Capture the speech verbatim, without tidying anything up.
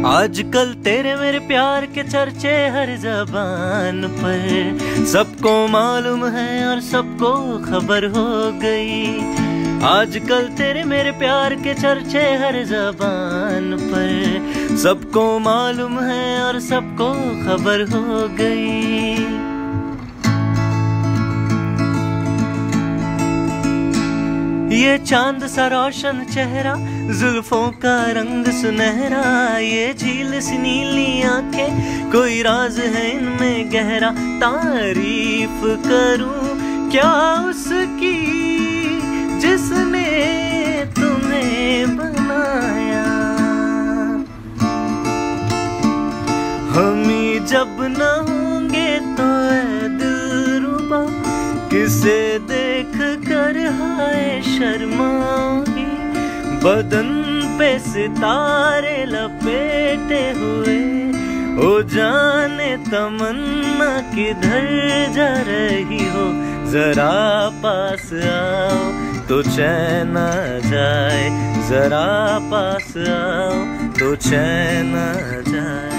आजकल तेरे मेरे प्यार के चर्चे हर जबान पर, सबको मालूम है और सबको खबर हो गई। आजकल तेरे मेरे प्यार के चर्चे हर जबान पर, सबको मालूम है और सबको खबर हो गई। ये चांद सा रोशन चेहरा, जुल्फों का रंग सुनहरा, ये झील सी नीली आंखें, कोई राज है इनमें गहरा। तारीफ करूं क्या उसकी जिसने तुम्हें बनाया। हम जब न होंगे तो ऐ दिलरुबा, किसे देख कर हाय शर्माई। बदन पे सितारे लपेटे हुए, ओ जाने तमन्ना किधर जा रही हो। जरा पास आओ तो चैन आ जाए, जरा पास आओ तो चैन आ जाए।